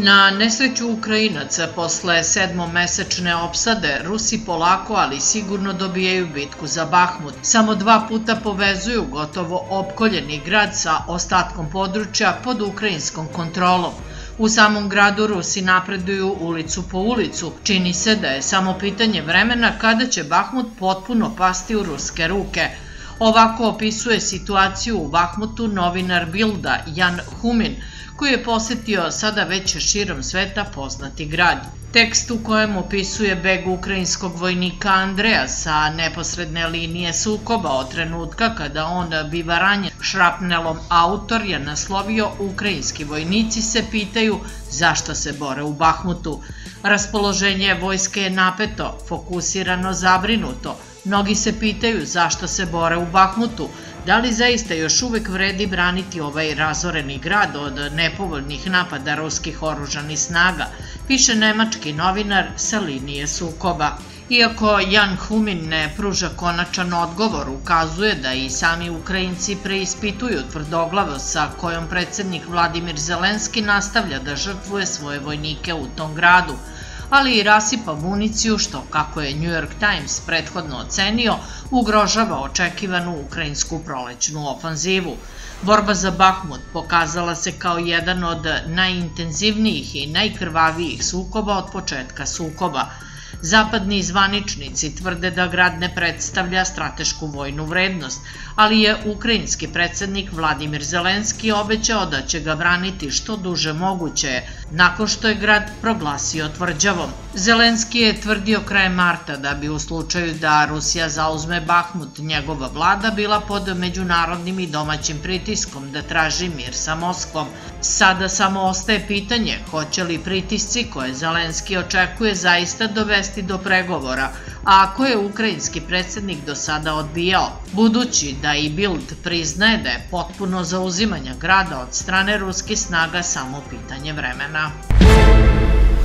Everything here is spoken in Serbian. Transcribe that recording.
Na nesreću Ukrajinaca posle sedmomesečne opsade, Rusi polako, ali sigurno dobijaju bitku za Bahmut. Samo 2 puta povezuju gotovo opkoljeni grad sa ostatkom područja pod ukrajinskom kontrolom. U samom gradu Rusi napreduju ulicu po ulicu. Čini se da je samo pitanje vremena kada će Bahmut potpuno pasti u ruske ruke. Ovako opisuje situaciju u Bahmutu novinar Bilda Jan Humin, koji je posetio sada već širom sveta poznati grad. Tekst u kojem opisuje beg ukrajinskog vojnika Andreja sa neposredne linije sukoba od trenutka kada on biva ranjen šrapnelom, autor je naslovio "Ukrajinski vojnici se pitaju zašto se bore u Bahmutu". Raspoloženje vojske je napeto, fokusirano, zabrinuto. Mnogi se pitaju zašto se bore u Bahmutu, da li zaista još uvek vredi braniti ovaj razoreni grad od nepovoljnih napada ruskih oružanih snaga, piše nemački novinar sa linije sukoba. Iako Jan Humin ne pruža konačan odgovor, ukazuje da i sami Ukrajinci preispituju tvrdoglavost sa kojom predsednik Vladimir Zelenski nastavlja da žrtvuje svoje vojnike u tom gradu, ali i rasipa municiju što, kako je New York Times prethodno ocenio, ugrožava očekivanu ukrajinsku prolećnu ofanzivu. Borba za Bahmut pokazala se kao jedan od najintenzivnijih i najkrvavijih sukoba od početka sukoba. Zapadni zvaničnici tvrde da grad ne predstavlja stratešku vojnu vrednost, ali je ukrajinski predsednik Vladimir Zelenski obećao da će ga braniti što duže moguće, nakon što je grad proglasio tvrđavom. Zelenski je tvrdio krajem marta da bi u slučaju da Rusija zauzme Bahmut, njegova vlada bila pod međunarodnim i domaćim pritiskom da traži mir sa Moskvom. Sada samo ostaje pitanje hoće li pritisci koje Zelenski očekuje zaista dovesti do pregovora, a ako je ukrajinski predsednik do sada odbijao, budući da i Bild priznaje da je potpuno zauzimanje grada od strane ruskih snaga samo pitanje vremena.